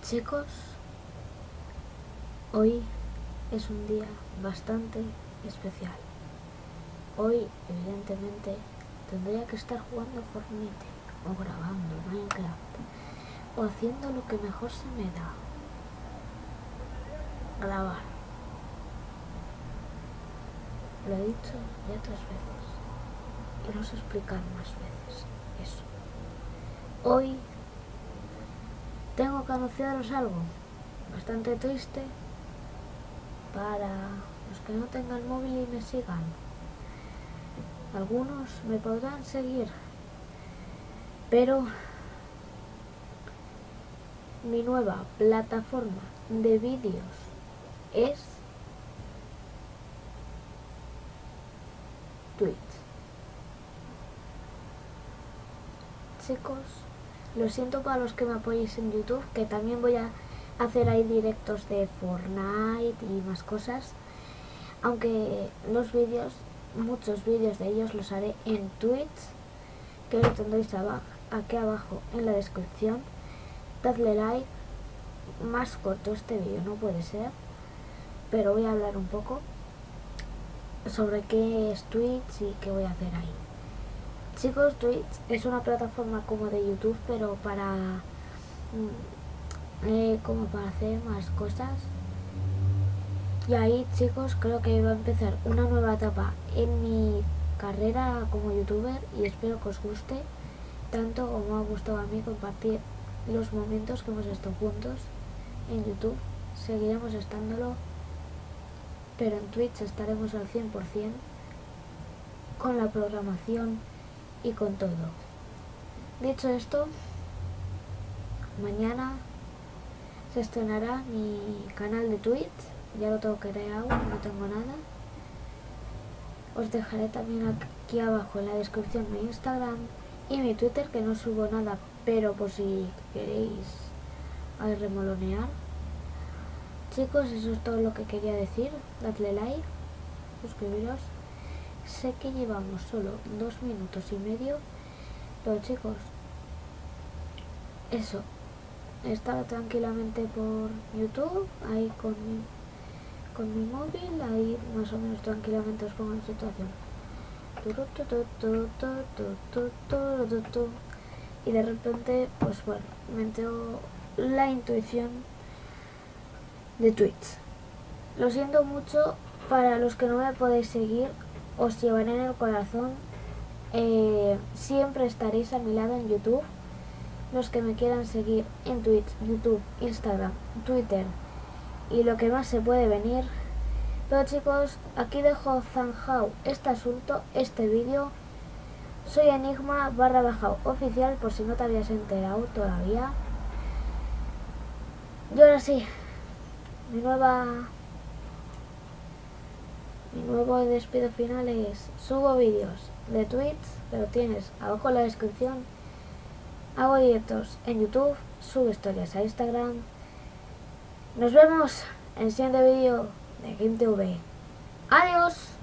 Chicos, hoy es un día bastante especial. Hoy, evidentemente, tendría que estar jugando Fortnite, o grabando Minecraft, o haciendo lo que mejor se me da: grabar. Lo he dicho ya 3 veces, y no sé explicar más veces eso. Hoy tengo que anunciaros algo bastante triste para los que no tengan móvil y me sigan. Algunos me podrán seguir, pero mi nueva plataforma de vídeos es Twitch. Chicos, lo siento para los que me apoyéis en YouTube, que también voy a hacer ahí directos de Fortnite y más cosas, aunque los vídeos, muchos vídeos de ellos los haré en Twitch, que lo tendréis aquí abajo en la descripción. Dadle like. Más corto este vídeo no puede ser, pero voy a hablar un poco sobre qué es Twitch y qué voy a hacer ahí. Chicos, Twitch es una plataforma como de YouTube, pero como para hacer más cosas. Y ahí, chicos, creo que va a empezar una nueva etapa en mi carrera como youtuber, y espero que os guste tanto como me ha gustado a mí compartir los momentos que hemos estado juntos en YouTube. Seguiremos estándolo, pero en Twitch estaremos al 100% con la programación y con todo. Dicho esto, mañana se estrenará mi canal de Twitch. Ya lo tengo creado, no tengo nada. Os dejaré también aquí abajo en la descripción mi Instagram y mi Twitter, que no subo nada, pero por si queréis remolonear. Chicos, eso es todo lo que quería decir. Dadle like, suscribiros. Sé que llevamos solo 2 minutos y medio, pero chicos, eso. Estaba tranquilamente por YouTube, ahí con mi móvil, ahí más o menos tranquilamente os pongo en situación. Y de repente, pues bueno, me entró la intuición de Twitch. Lo siento mucho para los que no me podéis seguir, os llevaré en el corazón. Siempre estaréis a mi lado en YouTube. Los que me quieran seguir en Twitch, YouTube, Instagram, Twitter y lo que más se puede venir. Pero chicos, aquí dejo zanjado este asunto, este vídeo. Soy Enigma_oficial, por si no te habías enterado todavía. Y ahora sí, mi nuevo despido final es: subo vídeos de Twitch, pero tienes abajo en la descripción. Hago directos en YouTube, subo historias a Instagram. Nos vemos en el siguiente vídeo de GameTV. ¡Adiós!